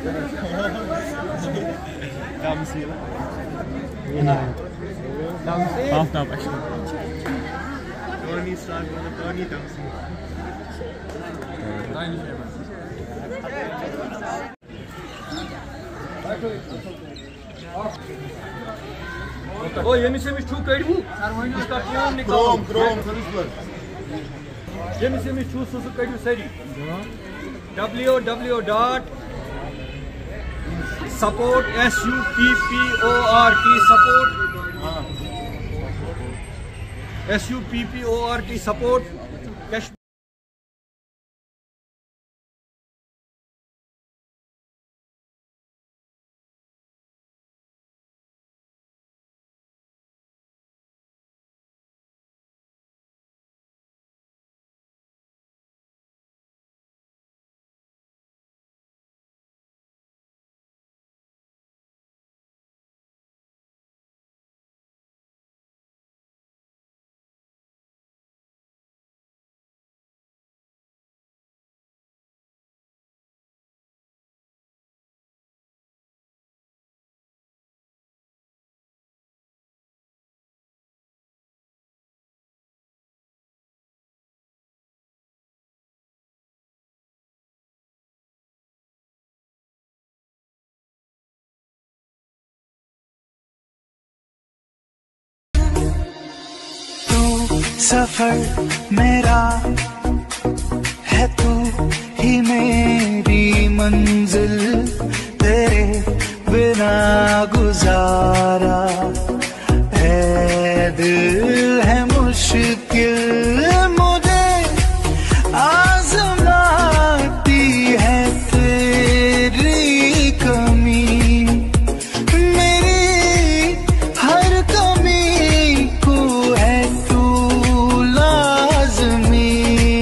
Damsi. Damsi. Half now actually. Tony start with Tony Damsi. O yemişmiş çok kaydı. Chrome. Yemişmiş çok susu kaydı seri. www.support support support Kashmir. सफर मेरा है, तू ही मेरी मंजिल, तेरे बिना गुजारा है दिल है मुश्किल, मुझे आजमाती है तेरी कमी, मेरी हर कमी को है तू लाज़मी,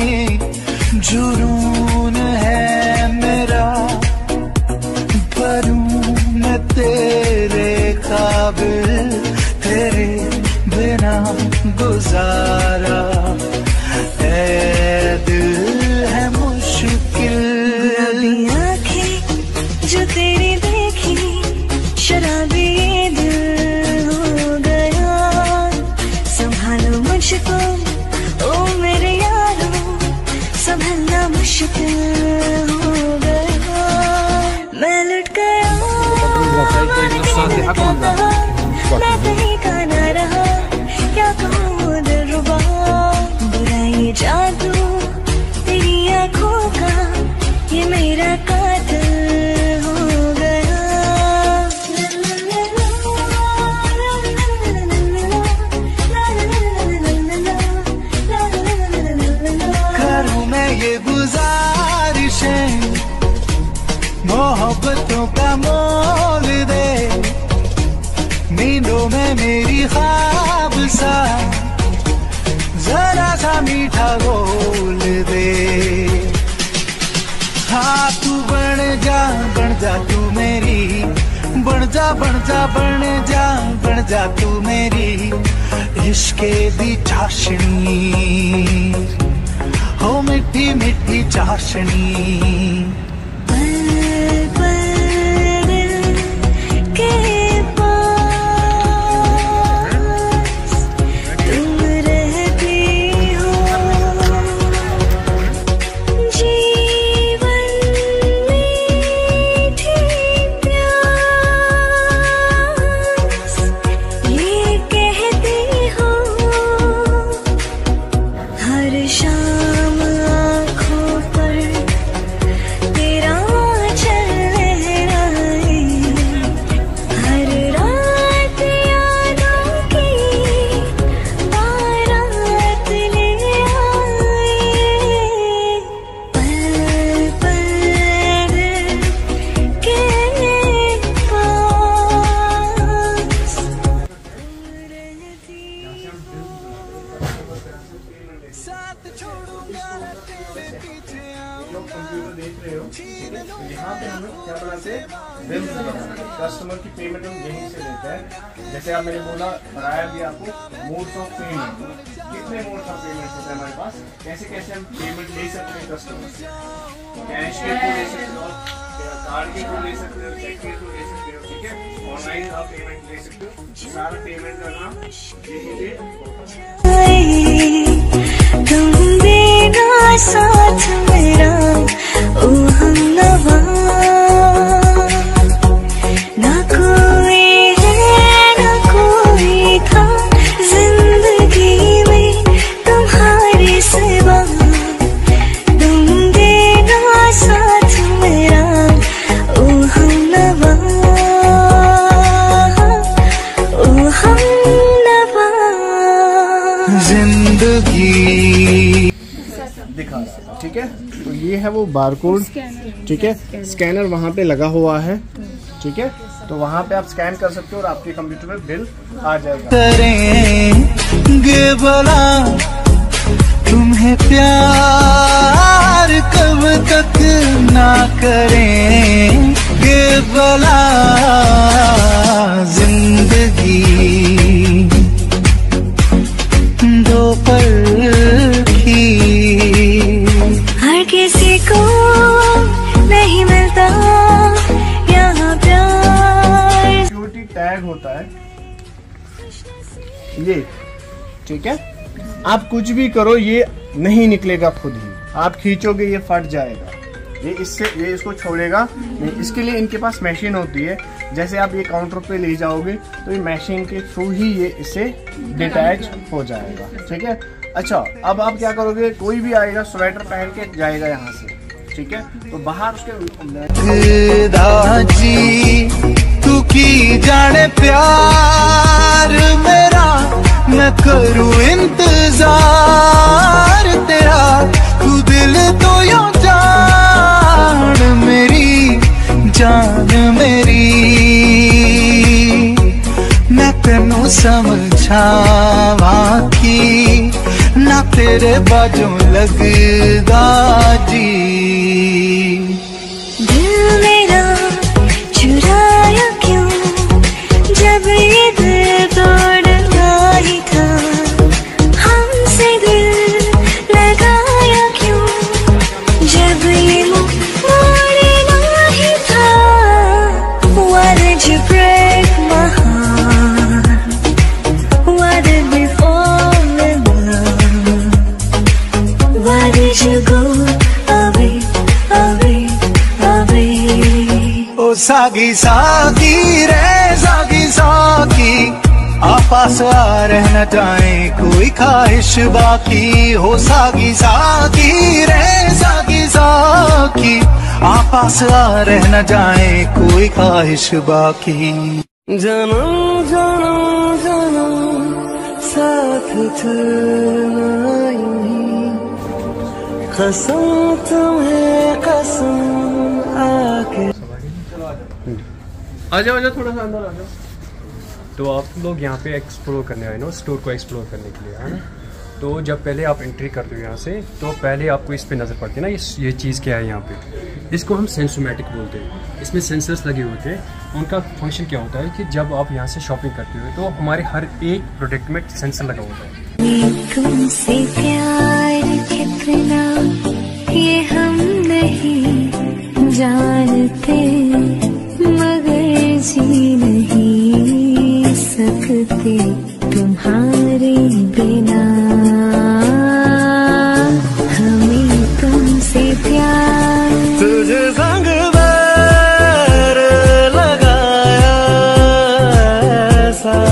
जुनून है मेरा भरूं मैं तेरे काबिल, तेरे बिना गुजारा है दिल है मुश्किल। गुलाबी आँखें जो तेरी देखी, शराबी ये दिल हो गया, संभालो मुझको ओ मेरे यारो, संभलना मुश्किल हो गया, मैं लुट गया मैं कहीं का न रहा, क्या कहूँ दिलरुबा, बुरा ये जादू तेरी आँखों का, ये मेरा कातिल हो गया। करूँ मैं ये गुजारिशें, मोहब्बतों का मोल दे, नींदों में मेरी ख्वाब सा जरा सा मीठा बोल दे, हाँ तू बन जा तू मेरी, बन जा तू मेरी इश्के दी चाशनी, हो मिठी मिठी चाशनी। यहाँ पे हम लोग क्या बनाते हैं, बिल्स बनाते हैं, कस्टमर की पेमेंट हम यहीं से लेते हैं। जैसे आप मैंने बोला बताया भी आपको मोड्स ऑफ पेमेंट, कितने मोड्स ऑफ पेमेंट होते हैं हमारे पास, कैसे कैसे हम पेमेंट ले सकते हैं कस्टमर से। कैश के थ्रू ले सकते हो, कार्ड के थ्रू ले सकते हो, चेक के थ्रू ले सकते हो, ठीक है। ऑनलाइन आप पेमेंट ले सकते हो, सारा पेमेंट का काम यहीं पे होता है। तुम देगा साथ मेरा ओ हमनवा, ना कोई है ना कोई था जिंदगी में तुम्हारे सिवा, तुम देगा साथ मेरा ओ हमनवा, ओ हमनवा। जिंदगी दिखा रहा था, ठीक है। तो ये है वो बारकोड, ठीक है। स्कैनर वहाँ पे लगा हुआ है, ठीक है। तो वहाँ पे आप स्कैन कर सकते हो और आपके कंप्यूटर में बिल आ जाएगा। करेंगे भला तुम्हें प्यार कब तक ना करेंगे भला, जिंदगी दो पल की, हर किसी को नहीं मिलता यहाँ प्यार। सिक्योरिटी टैग होता है ये, ठीक है। आप कुछ भी करो ये नहीं निकलेगा खुद ही, आप खींचोगे ये फट जाएगा, ये इसको छोड़ेगा नहीं। इसके लिए इनके पास मशीन होती है, जैसे आप ये काउंटर पे ले जाओगे तो ये मशीन के थ्रू ही ये इससे डिटैच हो जाएगा, ठीक है। अच्छा, अब आप क्या करोगे, कोई भी आएगा स्वेटर पहन के जाएगा यहाँ से, ठीक है। तो बाहर उसके दाजी तू की जाने प्यार मेरा, मैं करूँ इंतजार तेरा, तू दिल तो यूं जान मेरी, जान मेरी, मैं तेनू समझावा की ना तेरे बाजों लगदा जी। दिल मेरा चुराया क्यों जब ये दिल तोड़ना ही था, हमसे दिल लगाया क्यों जब ये मुख मोड़ना ही था। Why did you break my heart? Why did we fall in love? Why did you go away, away, away? ओ सागी सागी रे सागी सागी, आपस आ रहना चाहे कोई ख्वाहिश बाकी, हो सागी सागी रे सागी सागी, आपस आ रहना चाहे कोई ख्वाहिश बाकी। जन्म जन्म जन्म साथ चलना यूं ही, कसम तुम्हें कसम आके। आ जाओ थोड़ा सा अंदर आ जाओ। तो आप लोग यहाँ पे एक्सप्लोर करने आए ना, स्टोर को एक्सप्लोर करने के लिए, है ना। तो जब पहले आप एंट्री करते हो यहाँ से, तो पहले आपको इस पे नज़र पड़ती है ना, ये चीज़ क्या है यहाँ पे, इसको हम सेंसोमेटिक बोलते हैं। इसमें सेंसर्स लगे होते हैं। उनका फंक्शन क्या होता है कि जब आप यहाँ से शॉपिंग करते हो तो हमारे हर एक प्रोडक्ट में सेंसर लगा होता है। तुमसे प्यार कितना ये हम नहीं जानते, मगर जी नहीं सकते तुम्हारे बिना, हमें तुमसे प्यार। तुझे संग बैर लगाया ऐसा,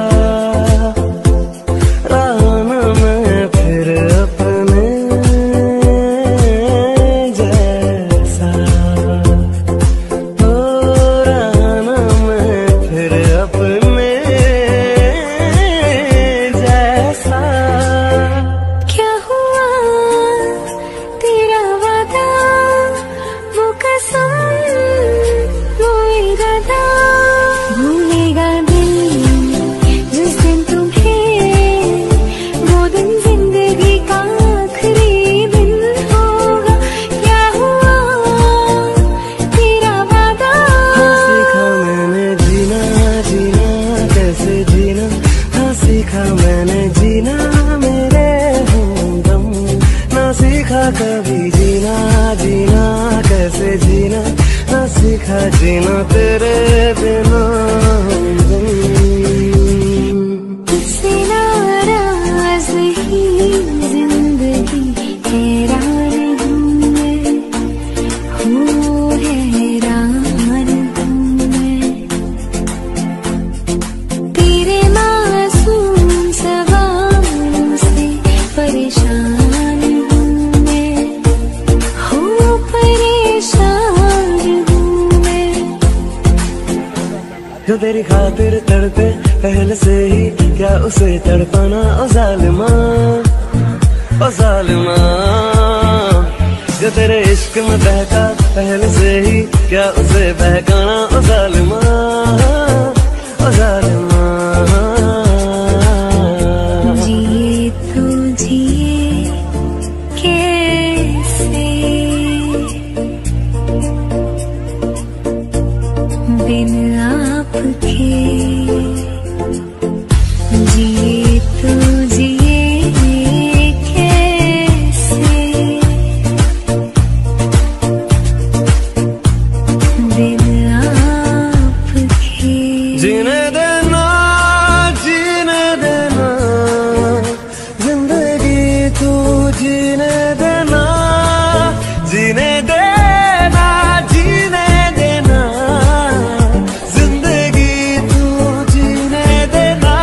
राना मैं फिर अपने जैसा, ओ राना मैं फिर अपने जैसा। क्या हुआ तेरा वादा, वो कसम वो इरादा, भूलेगा दिल जिस दिन तुम्हें, वो दिन जिंदगी का आखिरी दिन होगा। क्या हुआ तेरा वादा, हाँ सीखा मैंने जीना जीना कैसे जीना, हाँ सीखा मैंने जीना मेरे हमदम, ना सीखा कभी जीना जीना जीना ना सीखा जीना तेरे बिना। तुझसे नाराज ही जिंदगी हैरान हूँ मैं, हूँ हैरान हूँ मैं। तेरे मासूम सवालों से परेशान हूँ मैं, हूँ परेशान हूँ मैं। जो तेरी खातिर तड़पे पहले से ही क्या उसे तड़पाना ओ जालिमा, ओ जालिमा। जो तेरे इश्क में बहका पहले से ही क्या उसे बहकाना ओ जालिमा, ओ जालिमा। जिए तो जिए कैसे बिन आपके, जिए तो जिए कैसे बिन आपके। जीने देना जीने देना जिंदगी तू जीने देना, जीने देना जीने देना जिंदगी तू जीने देना।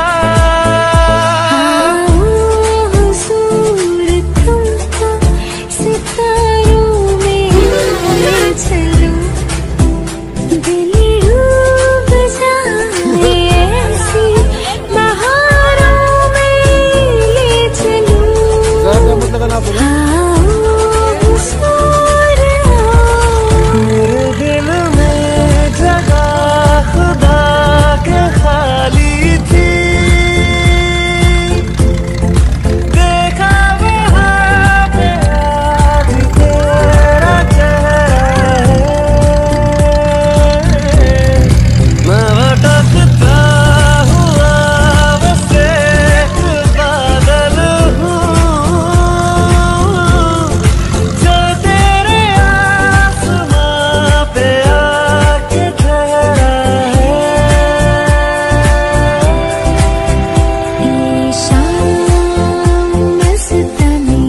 हुजूर तुमको सितारों में ले चलो, दिल डूब जाए ऐसी बहारों में ले चलो। मेरे दिल में जगह खुदा के खाली थी, देखा वहाँ पे आज तेरा चेहरा है। मैं भटकता हुआ बस एक बादल हूँ, जो तेरे आसमां पे आके ठहरा है। ये शाम मस्तानी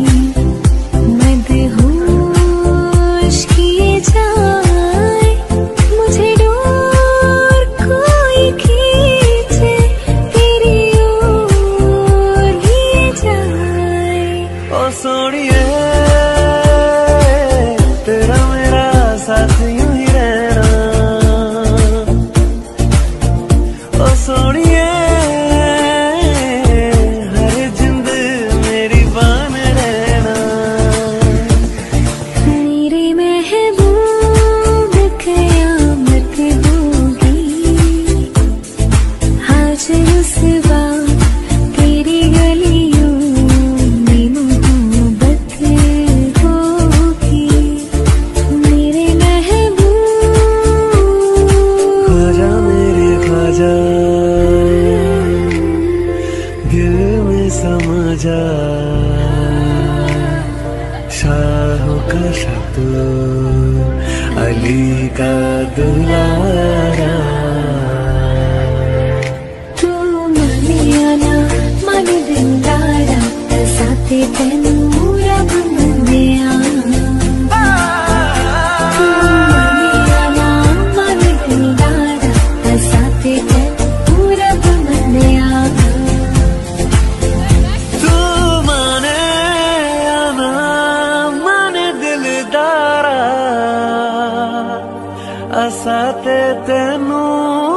मदहोश किए जाए, मुझे डोर कोई खींचे तेरी ओर लिए जाए। ओ सोनिए तेरा मेरा साथ यूं ही रहना, ओ सोनिए हर जिंद मेरी बान रहना। मेरे महबूब कयामत होगी, आज रुसवा तेरी गलियों में मोहब्बत होगी। मेरे महबूब ख्वाजा मेरे ख्वाजा दिल में समा जा, शाहों का शाह अली का दुलारा। तू मानिया ना मन दिलारा, साथे तेनू रब मन्निया। तू मानिया ना मन दिलारा, साथे तेनू रब मन्निया। तू माने आना मन दिलदारा, असा ते तेनू